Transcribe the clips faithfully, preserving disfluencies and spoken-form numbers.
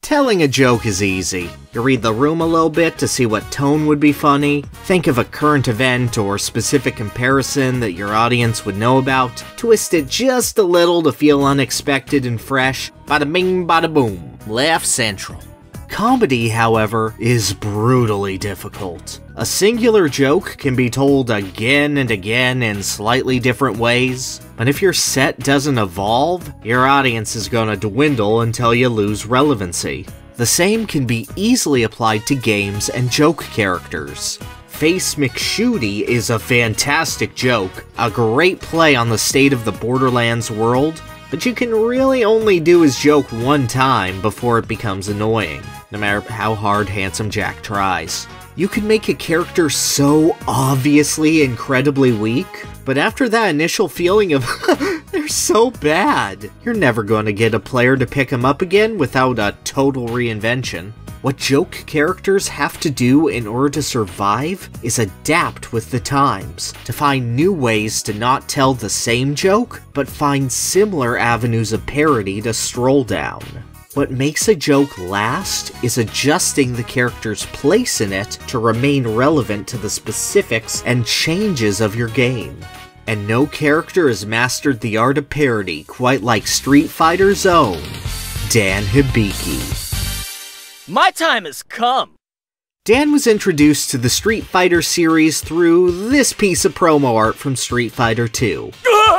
Telling a joke is easy. You read the room a little bit to see what tone would be funny, think of a current event or specific comparison that your audience would know about, twist it just a little to feel unexpected and fresh, bada bing bada boom, laugh central. Comedy, however, is brutally difficult. A singular joke can be told again and again in slightly different ways, but if your set doesn't evolve, your audience is gonna dwindle until you lose relevancy. The same can be easily applied to games and joke characters. Face McShooty is a fantastic joke, a great play on the state of the Borderlands world, but you can really only do his joke one time before it becomes annoying, no matter how hard Handsome Jack tries. You can make a character so obviously incredibly weak, but after that initial feeling of, they're so bad, you're never going to get a player to pick him up again without a total reinvention. What joke characters have to do in order to survive is adapt with the times, to find new ways to not tell the same joke, but find similar avenues of parody to stroll down. What makes a joke last is adjusting the character's place in it to remain relevant to the specifics and changes of your game. And no character has mastered the art of parody quite like Street Fighter's own Dan Hibiki. My time has come! Dan was introduced to the Street Fighter series through this piece of promo art from Street Fighter two.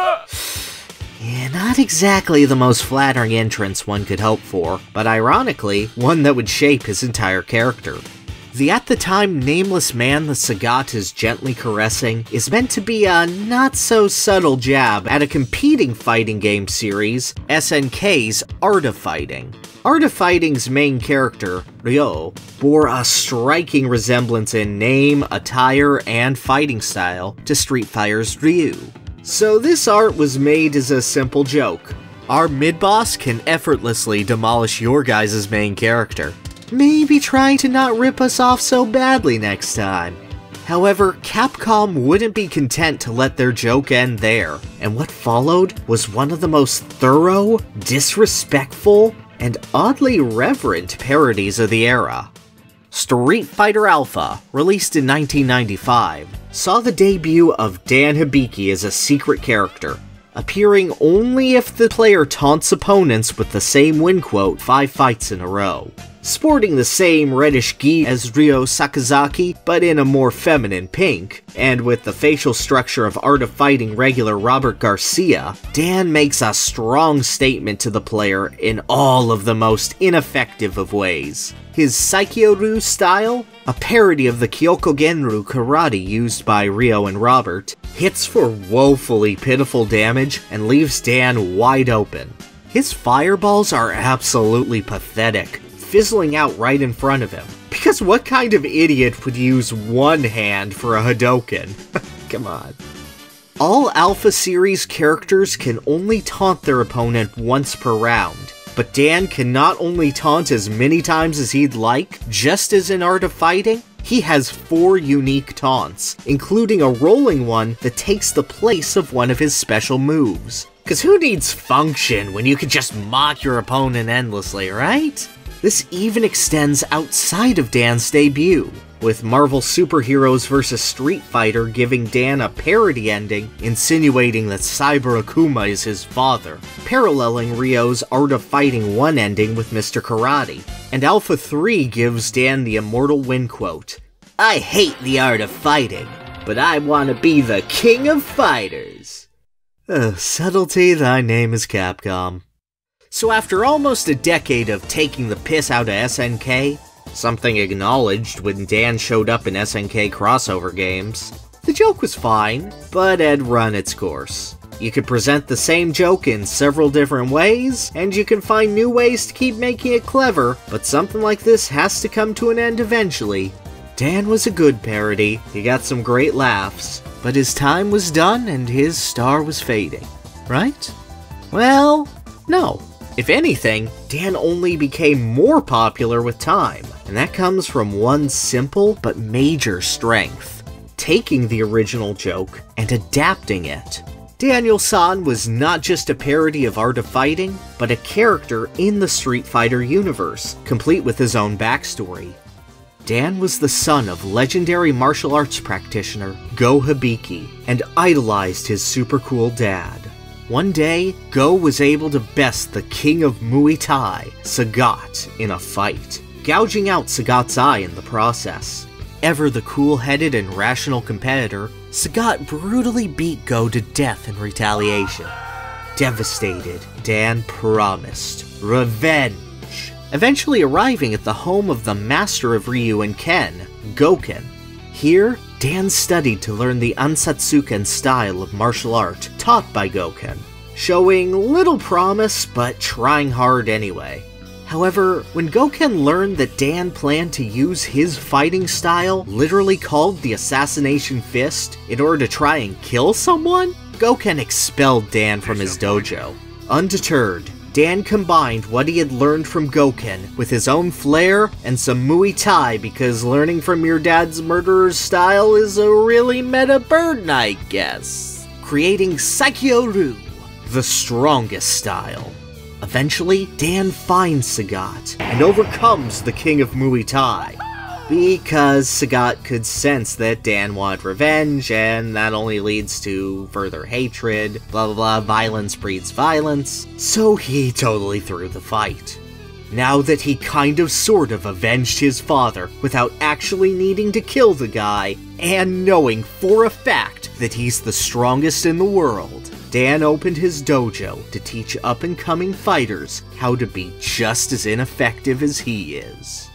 Yeah, not exactly the most flattering entrance one could hope for, but ironically, one that would shape his entire character. The at the time nameless man the Sagat is gently caressing is meant to be a not-so-subtle jab at a competing fighting game series, S N K's Art of Fighting. Art of Fighting's main character, Ryo, bore a striking resemblance in name, attire, and fighting style to Street Fighter's Ryu. So this art was made as a simple joke. Our mid-boss can effortlessly demolish your guys' main character. Maybe try to not rip us off so badly next time. However, Capcom wouldn't be content to let their joke end there, and what followed was one of the most thorough, disrespectful, and oddly reverent parodies of the era. Street Fighter Alpha, released in nineteen ninety-five, saw the debut of Dan Hibiki as a secret character, appearing only if the player taunts opponents with the same win quote five fights in a row. Sporting the same reddish gi as Ryo Sakazaki, but in a more feminine pink, and with the facial structure of Art of Fighting regular Robert Garcia, Dan makes a strong statement to the player in all of the most ineffective of ways. His Saikyo-Ryu style, a parody of the Kyokugenru karate used by Ryo and Robert, hits for woefully pitiful damage and leaves Dan wide open. His fireballs are absolutely pathetic, fizzling out right in front of him. Because what kind of idiot would use one hand for a Hadoken? Come on. All Alpha series characters can only taunt their opponent once per round, but Dan can not only taunt as many times as he'd like, just as in Art of Fighting, he has four unique taunts, including a rolling one that takes the place of one of his special moves. Cause who needs function when you can just mock your opponent endlessly, right? This even extends outside of Dan's debut, with Marvel Superheroes versus. Street Fighter giving Dan a parody ending, insinuating that Cyber Akuma is his father, paralleling Ryo's Art of Fighting one ending with Mister Karate, and Alpha three gives Dan the immortal win quote, "I hate the art of fighting, but I want to be the king of fighters." Uh, subtlety, thy name is Capcom. So after almost a decade of taking the piss out of S N K, something acknowledged when Dan showed up in S N K crossover games, the joke was fine, but had run its course. You could present the same joke in several different ways, and you can find new ways to keep making it clever, but something like this has to come to an end eventually. Dan was a good parody, he got some great laughs, but his time was done and his star was fading, right? Well, no. If anything, Dan only became more popular with time, and that comes from one simple but major strength: taking the original joke and adapting it. Daniel-san was not just a parody of Art of Fighting, but a character in the Street Fighter universe, complete with his own backstory. Dan was the son of legendary martial arts practitioner Go Hibiki, and idolized his super cool dad. One day, Go was able to best the king of Muay Thai, Sagat, in a fight, gouging out Sagat's eye in the process. Ever the cool-headed and rational competitor, Sagat brutally beat Go to death in retaliation. Devastated, Dan promised revenge, eventually arriving at the home of the master of Ryu and Ken, Goken. Here, Dan studied to learn the Ansatsuken style of martial art taught by Goken, showing little promise but trying hard anyway. However, when Goken learned that Dan planned to use his fighting style, literally called the Assassination Fist, in order to try and kill someone, Goken expelled Dan from his dojo. Undeterred, Dan combined what he had learned from Goken with his own flair and some Muay Thai, because learning from your dad's murderer's style is a really meta burden, I guess, creating Saikyo-Ryu, the strongest style. Eventually, Dan finds Sagat and overcomes the king of Muay Thai, because Sagat could sense that Dan wanted revenge, and that only leads to further hatred, blah blah blah, violence breeds violence, so he totally threw the fight. Now that he kind of sort of avenged his father without actually needing to kill the guy, and knowing for a fact that he's the strongest in the world, Dan opened his dojo to teach up-and-coming fighters how to be just as ineffective as he is.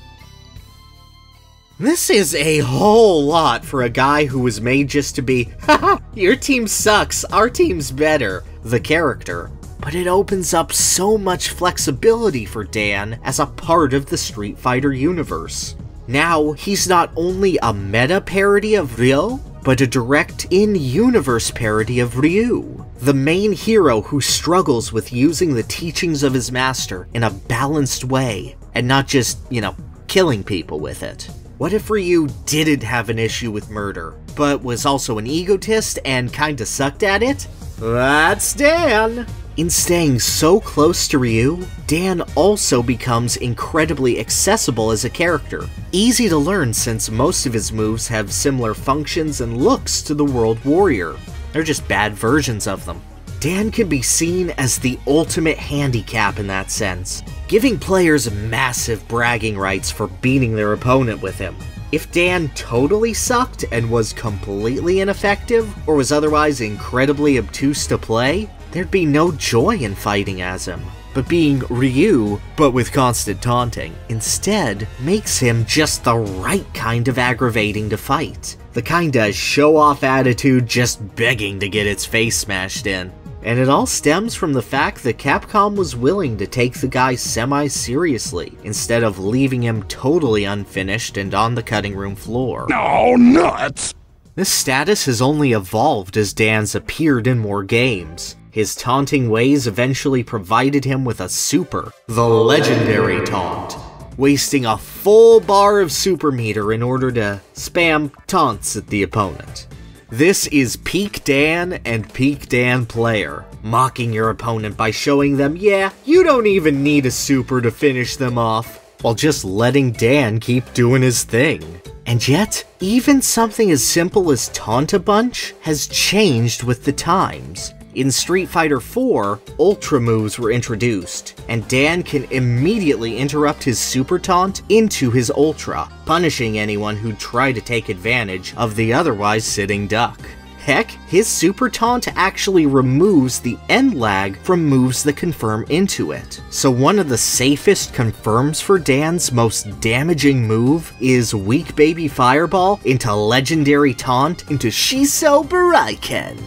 This is a whole lot for a guy who was made just to be, haha, your team sucks, our team's better, the character. But it opens up so much flexibility for Dan as a part of the Street Fighter universe. Now, he's not only a meta parody of Ryo, but a direct in-universe parody of Ryu, the main hero who struggles with using the teachings of his master in a balanced way, and not just, you know, killing people with it. What if Ryu didn't have an issue with murder, but was also an egotist and kinda sucked at it? That's Dan! In staying so close to Ryu, Dan also becomes incredibly accessible as a character. Easy to learn since most of his moves have similar functions and looks to the World Warrior. They're just bad versions of them. Dan can be seen as the ultimate handicap in that sense, giving players massive bragging rights for beating their opponent with him. If Dan totally sucked and was completely ineffective, or was otherwise incredibly obtuse to play, there'd be no joy in fighting as him. But being Ryu, but with constant taunting, instead makes him just the right kind of aggravating to fight. The kinda show-off attitude just begging to get its face smashed in. And it all stems from the fact that Capcom was willing to take the guy semi-seriously, instead of leaving him totally unfinished and on the cutting room floor. Oh, nuts! This status has only evolved as Dan's appeared in more games. His taunting ways eventually provided him with a super, the legendary taunt, wasting a full bar of super meter in order to spam taunts at the opponent. This is peak Dan and peak Dan player, mocking your opponent by showing them, yeah, you don't even need a super to finish them off, while just letting Dan keep doing his thing. And yet, even something as simple as Taunt a Bunch has changed with the times. In Street Fighter four, Ultra moves were introduced, and Dan can immediately interrupt his Super Taunt into his Ultra, punishing anyone who'd try to take advantage of the otherwise sitting duck. Heck, his Super Taunt actually removes the end lag from moves that confirm into it. So one of the safest confirms for Dan's most damaging move is Weak Baby Fireball into Legendary Taunt into Shiso Buraiken.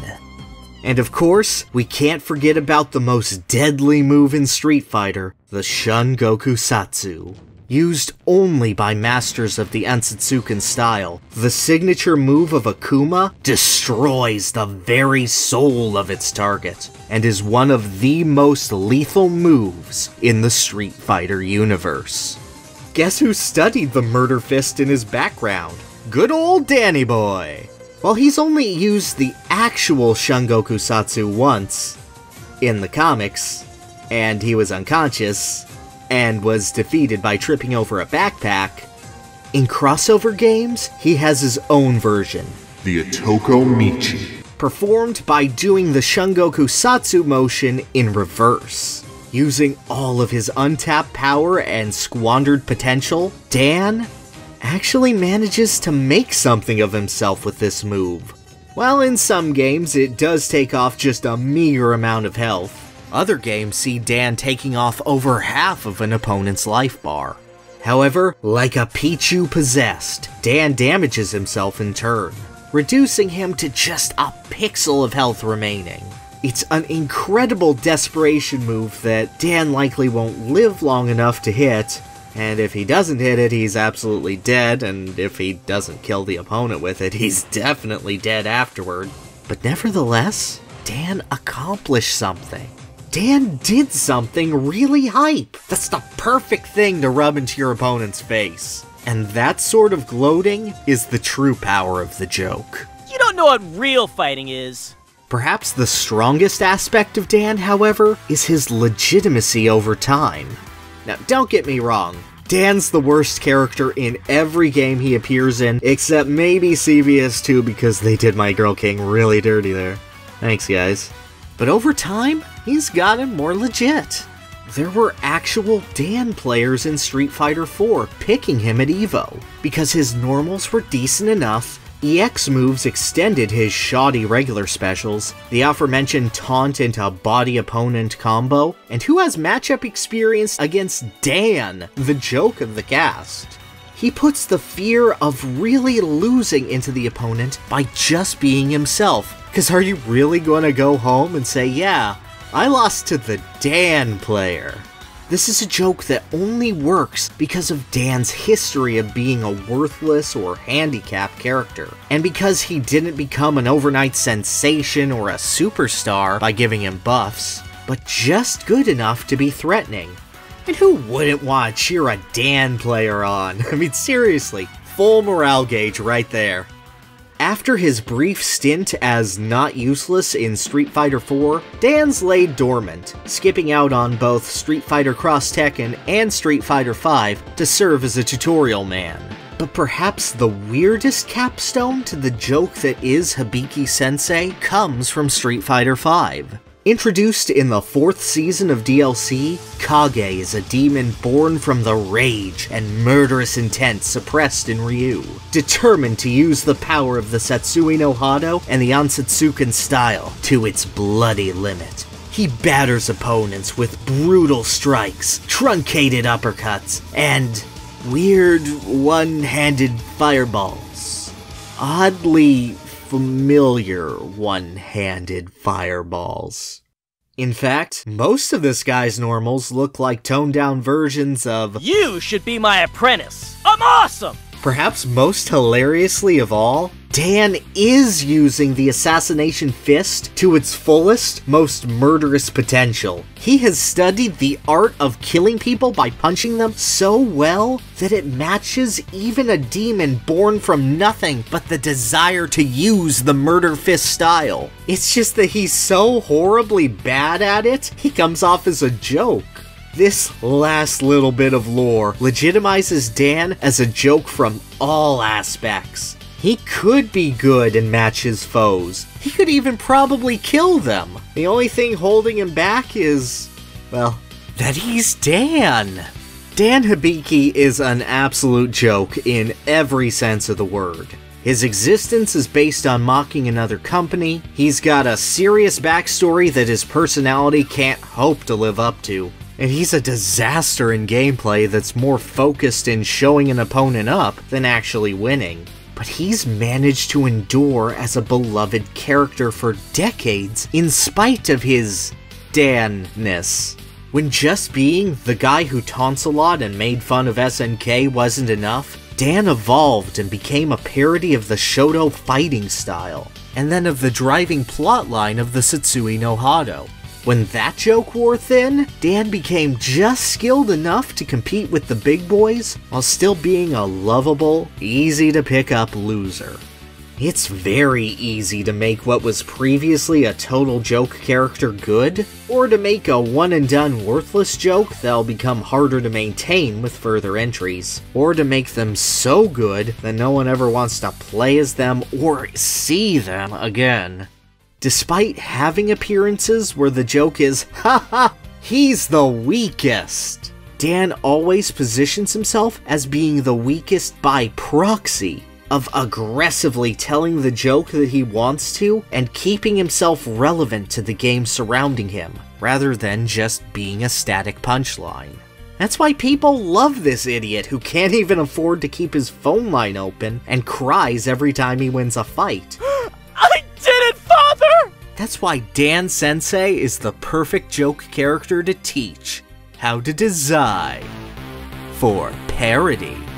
And of course, we can't forget about the most deadly move in Street Fighter, the Shun Goku Satsu. Used only by masters of the Ansatsuken style, the signature move of Akuma destroys the very soul of its target, and is one of the most lethal moves in the Street Fighter universe. Guess who studied the Murder Fist in his background? Good old Danny Boy! While he's only used the actual Shungokusatsu once in the comics, and he was unconscious, and was defeated by tripping over a backpack, in crossover games, he has his own version. The Otoko Michi. Performed by doing the Shungokusatsu motion in reverse. Using all of his untapped power and squandered potential, Dan actually manages to make something of himself with this move. While in some games it does take off just a meager amount of health, other games see Dan taking off over half of an opponent's life bar. However, like a Pichu possessed, Dan damages himself in turn, reducing him to just a pixel of health remaining. It's an incredible desperation move that Dan likely won't live long enough to hit, and if he doesn't hit it, he's absolutely dead, and if he doesn't kill the opponent with it, he's definitely dead afterward. But nevertheless, Dan accomplished something. Dan did something really hype. That's the perfect thing to rub into your opponent's face. And that sort of gloating is the true power of the joke. You don't know what real fighting is. Perhaps the strongest aspect of Dan, however, is his legitimacy over time. Now, don't get me wrong, Dan's the worst character in every game he appears in, except maybe C V S two because they did My Girl King really dirty there. Thanks, guys. But over time, he's gotten more legit. There were actual Dan players in Street Fighter four picking him at EVO, because his normals were decent enough, E X moves extended his shoddy regular specials, the aforementioned taunt into body opponent combo, and who has matchup experience against Dan, the joke of the cast. He puts the fear of really losing into the opponent by just being himself. Cause are you really gonna go home and say, yeah, I lost to the Dan player? This is a joke that only works because of Dan's history of being a worthless or handicapped character, and because he didn't become an overnight sensation or a superstar by giving him buffs, but just good enough to be threatening. And who wouldn't want to cheer a Dan player on? I mean, seriously, full morale gauge right there. After his brief stint as not useless in Street Fighter four, Dan's laid dormant, skipping out on both Street Fighter Cross Tekken and Street Fighter five to serve as a tutorial man. But perhaps the weirdest capstone to the joke that is Hibiki-sensei comes from Street Fighter five. Introduced in the fourth season of D L C, Kage is a demon born from the rage and murderous intent suppressed in Ryu, determined to use the power of the Satsui no Hado and the Ansatsuken style to its bloody limit. He batters opponents with brutal strikes, truncated uppercuts, and weird one-handed fireballs. Oddly familiar one-handed fireballs. In fact, most of this guy's normals look like toned-down versions of You should be my apprentice. I'm awesome! Perhaps most hilariously of all, Dan is using the Assassination Fist to its fullest, most murderous potential. He has studied the art of killing people by punching them so well that it matches even a demon born from nothing but the desire to use the murder fist style. It's just that he's so horribly bad at it, he comes off as a joke. This last little bit of lore legitimizes Dan as a joke from all aspects. He could be good and match his foes. He could even probably kill them. The only thing holding him back is, well, that he's Dan. Dan Hibiki is an absolute joke in every sense of the word. His existence is based on mocking another company. He's got a serious backstory that his personality can't hope to live up to. And he's a disaster in gameplay that's more focused in showing an opponent up than actually winning. But he's managed to endure as a beloved character for decades in spite of his Dan-ness. When just being the guy who taunts a lot and made fun of S N K wasn't enough, Dan evolved and became a parody of the Shoto fighting style, and then of the driving plotline of the Satsui no Hado. When that joke wore thin, Dan became just skilled enough to compete with the big boys while still being a lovable, easy to pick up loser. It's very easy to make what was previously a total joke character good, or to make a one-and-done worthless joke that'll become harder to maintain with further entries, or to make them so good that no one ever wants to play as them or see them again. Despite having appearances where the joke is, haha, he's the weakest, Dan always positions himself as being the weakest by proxy, of aggressively telling the joke that he wants to and keeping himself relevant to the game surrounding him, rather than just being a static punchline. That's why people love this idiot who can't even afford to keep his phone line open and cries every time he wins a fight. I did it, Father! That's why Dan Sensei is the perfect joke character to teach how to design for Parody.